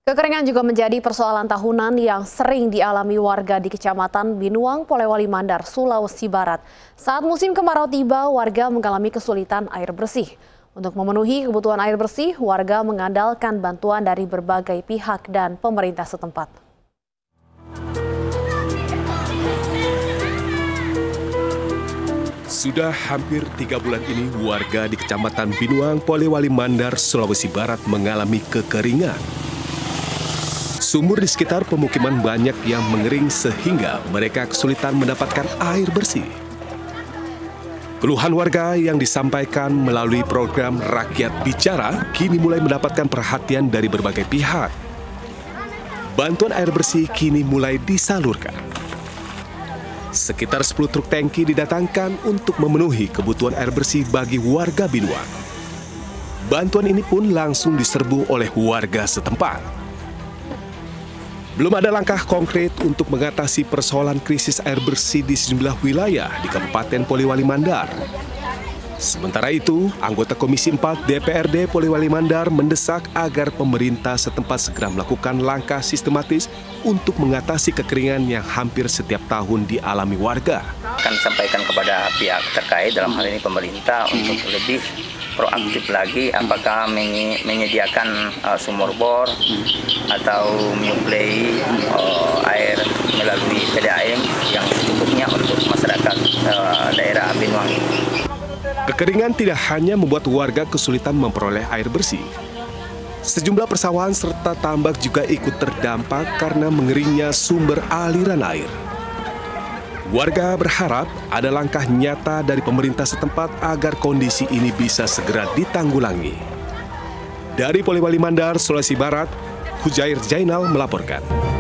Kekeringan juga menjadi persoalan tahunan yang sering dialami warga di Kecamatan Binuang, Polewali Mandar, Sulawesi Barat. Saat musim kemarau tiba, warga mengalami kesulitan air bersih. Untuk memenuhi kebutuhan air bersih, warga mengandalkan bantuan dari berbagai pihak dan pemerintah setempat. Sudah hampir 3 bulan ini, warga di Kecamatan Binuang, Polewali Mandar, Sulawesi Barat mengalami kekeringan. Sumur di sekitar pemukiman banyak yang mengering sehingga mereka kesulitan mendapatkan air bersih. Keluhan warga yang disampaikan melalui program Rakyat Bicara kini mulai mendapatkan perhatian dari berbagai pihak. Bantuan air bersih kini mulai disalurkan. Sekitar 10 truk tangki didatangkan untuk memenuhi kebutuhan air bersih bagi warga Binuang. Bantuan ini pun langsung diserbu oleh warga setempat. Belum ada langkah konkret untuk mengatasi persoalan krisis air bersih di sejumlah wilayah di Kabupaten Polewali Mandar. Sementara itu, anggota Komisi 4 DPRD Polewali Mandar mendesak agar pemerintah setempat segera melakukan langkah sistematis untuk mengatasi kekeringan yang hampir setiap tahun dialami warga. Akan sampaikan kepada pihak terkait, dalam hal ini pemerintah, untuk lebih proaktif lagi, apakah menyediakan sumur bor atau menyuplai air melalui PDAM yang cukupnya untuk masyarakat daerah Binuang ini. Kekeringan tidak hanya membuat warga kesulitan memperoleh air bersih. Sejumlah persawahan serta tambak juga ikut terdampak karena mengeringnya sumber aliran air. Warga berharap ada langkah nyata dari pemerintah setempat agar kondisi ini bisa segera ditanggulangi. Dari Polewali Mandar, Sulawesi Barat, Hujair Jainal melaporkan.